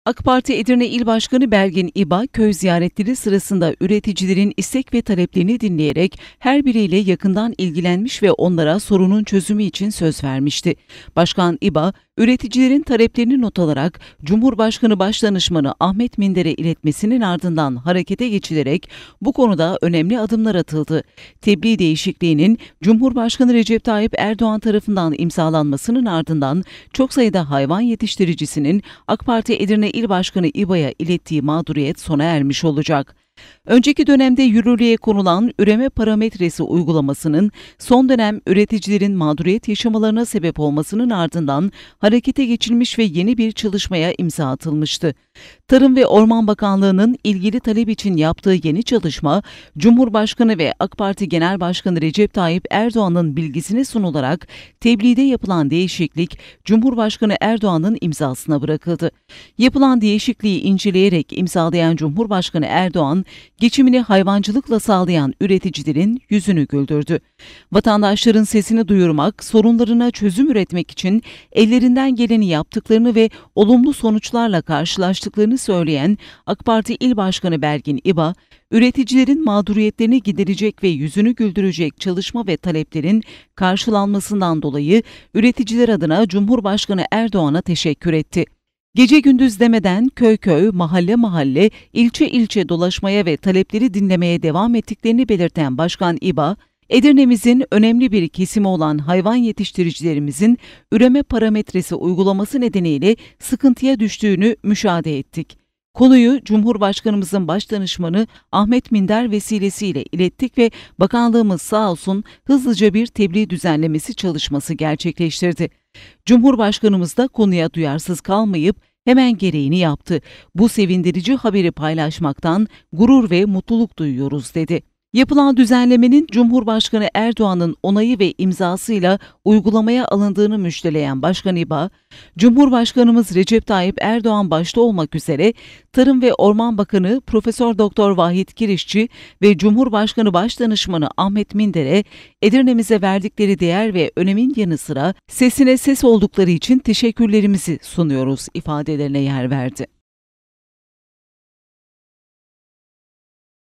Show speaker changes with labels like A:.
A: AK Parti Edirne İl Başkanı Belgin İba, köy ziyaretleri sırasında üreticilerin istek ve taleplerini dinleyerek her biriyle yakından ilgilenmiş ve onlara sorunun çözümü için söz vermişti. Başkan İba, üreticilerin taleplerini not alarak Cumhurbaşkanı Başdanışmanı Ahmet Minder'e iletmesinin ardından harekete geçilerek bu konuda önemli adımlar atıldı. Tebliğ değişikliğinin Cumhurbaşkanı Recep Tayyip Erdoğan tarafından imzalanmasının ardından çok sayıda hayvan yetiştiricisinin AK Parti Edirne İl Başkanı İBA'ya ilettiği mağduriyet sona ermiş olacak. Önceki dönemde yürürlüğe konulan üreme parametresi uygulamasının son dönem üreticilerin mağduriyet yaşamalarına sebep olmasının ardından harekete geçilmiş ve yeni bir çalışmaya imza atılmıştı. Tarım ve Orman Bakanlığı'nın ilgili talep için yaptığı yeni çalışma, Cumhurbaşkanı ve AK Parti Genel Başkanı Recep Tayyip Erdoğan'ın bilgisine sunularak tebliğde yapılan değişiklik Cumhurbaşkanı Erdoğan'ın imzasına bırakıldı. Yapılan değişikliği inceleyerek imzalayan Cumhurbaşkanı Erdoğan, geçimini hayvancılıkla sağlayan üreticilerin yüzünü güldürdü. Vatandaşların sesini duyurmak, sorunlarına çözüm üretmek için ellerinden geleni yaptıklarını ve olumlu sonuçlarla karşılaştıklarını söyleyen AK Parti İl Başkanı Belgin İba, üreticilerin mağduriyetlerini giderecek ve yüzünü güldürecek çalışma ve taleplerin karşılanmasından dolayı üreticiler adına Cumhurbaşkanı Erdoğan'a teşekkür etti. Gece gündüz demeden köy köy, mahalle mahalle, ilçe ilçe dolaşmaya ve talepleri dinlemeye devam ettiklerini belirten Başkan İba, Edirne'mizin önemli bir kesimi olan hayvan yetiştiricilerimizin üreme parametresi uygulaması nedeniyle sıkıntıya düştüğünü müşahede ettik. Konuyu Cumhurbaşkanımızın Başdanışmanı Ahmet Minder vesilesiyle ilettik ve bakanlığımız sağ olsun hızlıca bir tebliğ düzenlemesi çalışması gerçekleştirdi. Cumhurbaşkanımız da konuya duyarsız kalmayıp hemen gereğini yaptı. Bu sevindirici haberi paylaşmaktan gurur ve mutluluk duyuyoruz dedi. Yapılan düzenlemenin Cumhurbaşkanı Erdoğan'ın onayı ve imzasıyla uygulamaya alındığını müjdeleyen Başkan İba, Cumhurbaşkanımız Recep Tayyip Erdoğan başta olmak üzere Tarım ve Orman Bakanı Profesör Doktor Vahit Kirişçi ve Cumhurbaşkanı Başdanışmanı Ahmet Minder'e Edirne'mize verdikleri değer ve önemin yanı sıra sesine ses oldukları için teşekkürlerimizi sunuyoruz ifadelerine yer verdi.